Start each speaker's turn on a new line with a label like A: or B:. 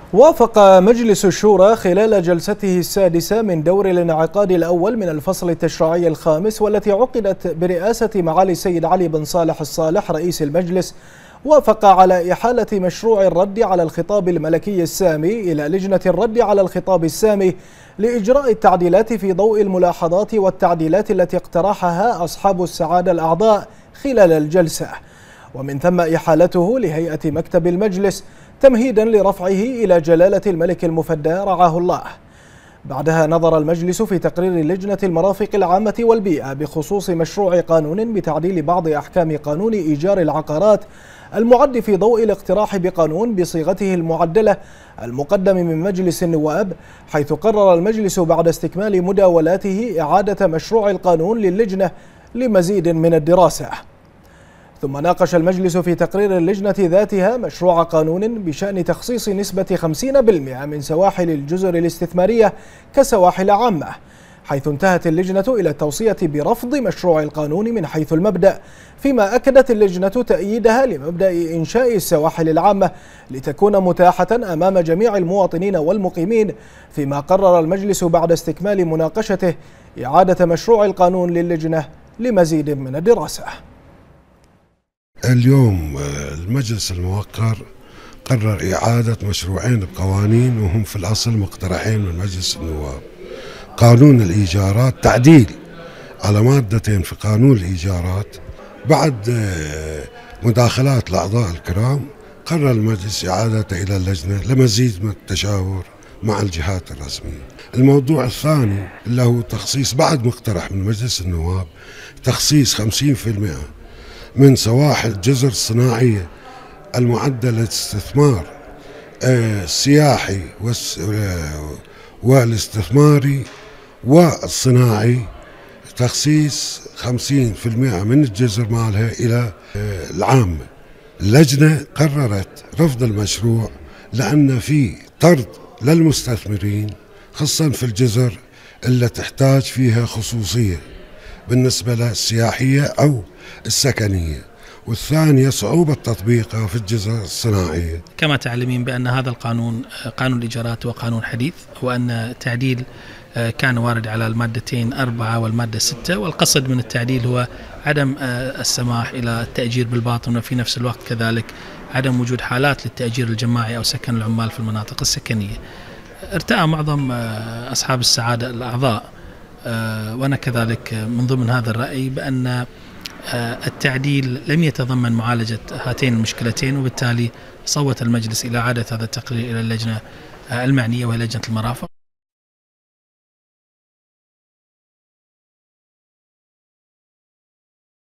A: وافق مجلس الشورى خلال جلسته السادسة من دور الانعقاد الأول من الفصل التشريعي الخامس، والتي عقدت برئاسة معالي السيد علي بن صالح الصالح رئيس المجلس، وافق على إحالة مشروع الرد على الخطاب الملكي السامي إلى لجنة الرد على الخطاب السامي لإجراء التعديلات في ضوء الملاحظات والتعديلات التي اقترحها أصحاب السعادة الأعضاء خلال الجلسة، ومن ثم إحالته لهيئة مكتب المجلس تمهيدا لرفعه إلى جلالة الملك المفدى رعاه الله. بعدها نظر المجلس في تقرير لجنة المرافق العامة والبيئة بخصوص مشروع قانون بتعديل بعض أحكام قانون إيجار العقارات المعد في ضوء الاقتراح بقانون بصيغته المعدلة المقدم من مجلس النواب، حيث قرر المجلس بعد استكمال مداولاته إعادة مشروع القانون للجنة لمزيد من الدراسة. ثم ناقش المجلس في تقرير اللجنة ذاتها مشروع قانون بشأن تخصيص نسبة 50% من سواحل الجزر الاستثمارية كسواحل عامة، حيث انتهت اللجنة إلى التوصية برفض مشروع القانون من حيث المبدأ، فيما أكدت اللجنة تأييدها لمبدأ إنشاء السواحل العامة لتكون متاحة أمام جميع المواطنين والمقيمين، فيما قرر المجلس بعد استكمال مناقشته إعادة مشروع القانون للجنة لمزيد من الدراسة.
B: اليوم المجلس الموقر قرر إعادة مشروعين بقوانين وهم في الأصل مقترحين من مجلس النواب. قانون الإيجارات، تعديل على مادتين في قانون الإيجارات. بعد مداخلات الأعضاء الكرام قرر المجلس إعادته إلى اللجنة لمزيد من التشاور مع الجهات الرسمية. الموضوع الثاني اللي هو تخصيص بعد مقترح من مجلس النواب تخصيص 50% من سواحل الجزر الصناعية المعدة للاستثمار السياحي والاستثماري والصناعي، تخصيص 50% من الجزر مالها إلى العامة. اللجنة قررت رفض المشروع لأن في طرد للمستثمرين، خاصة في الجزر اللي تحتاج فيها خصوصية بالنسبة للسياحية أو السكنية، والثانية صعوبة تطبيقها في الجزر الصناعية.
C: كما تعلمين بأن هذا القانون قانون الإيجارات هو قانون حديث، وأن التعديل كان وارد على المادتين 4 والمادة 6، والقصد من التعديل هو عدم السماح إلى التأجير بالباطن، وفي نفس الوقت كذلك عدم وجود حالات للتأجير الجماعي أو سكن العمال في المناطق السكنية. ارتأى معظم أصحاب السعادة الأعضاء وأنا كذلك من ضمن هذا الرأي بأن التعديل لم يتضمن معالجة هاتين المشكلتين، وبالتالي صوت المجلس إلى إعادة هذا التقرير إلى اللجنة المعنية وهي لجنة المرافق.